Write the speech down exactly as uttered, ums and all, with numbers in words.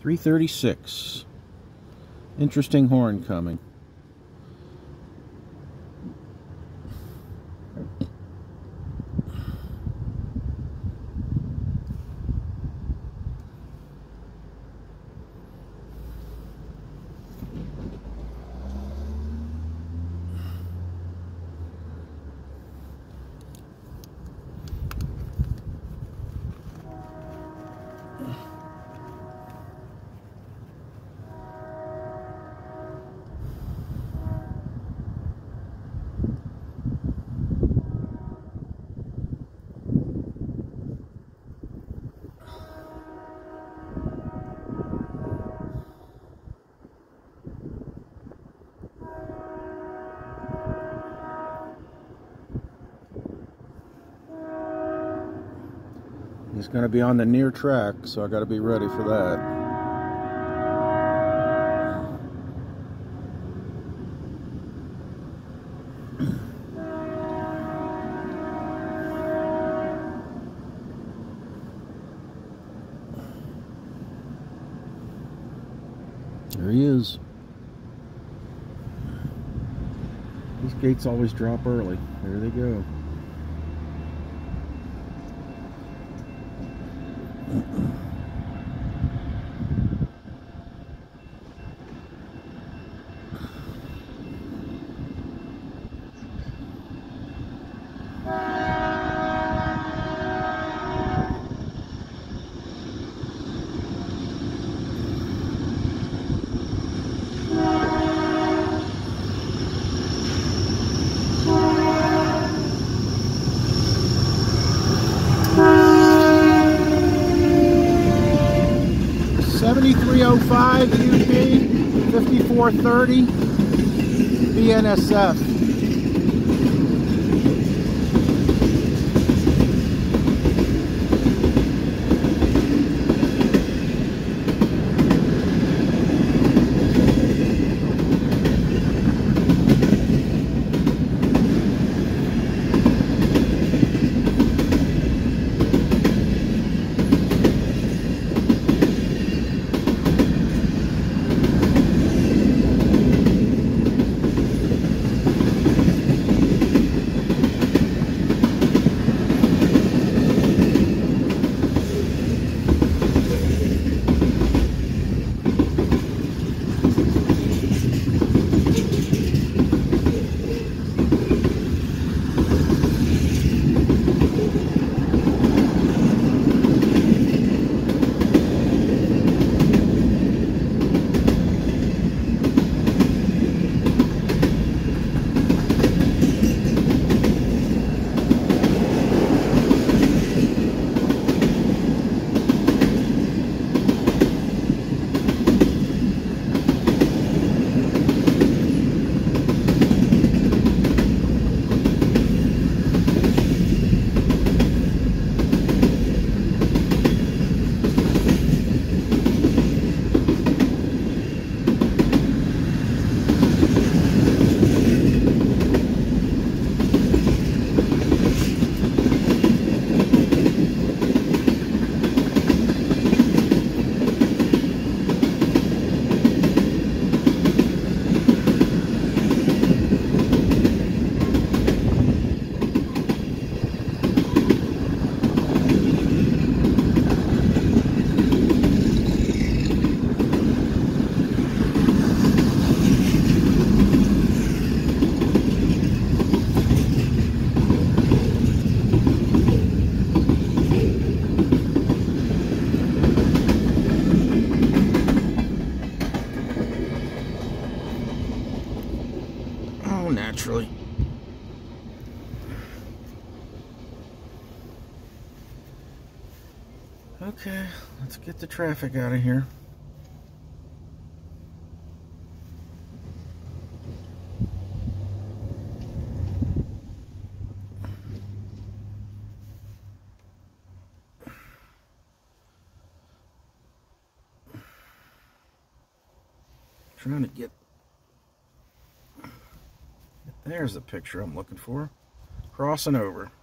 three thirty-six. Interesting horn coming. He's going to be on the near track, so I got to be ready for that. There he is. These gates always drop early. There they go. seventy-three oh five U P, fifty-four thirty B N S F. Naturally. Okay, let's get the traffic out of here. Trying to get There's the picture I'm looking for. Crossing over.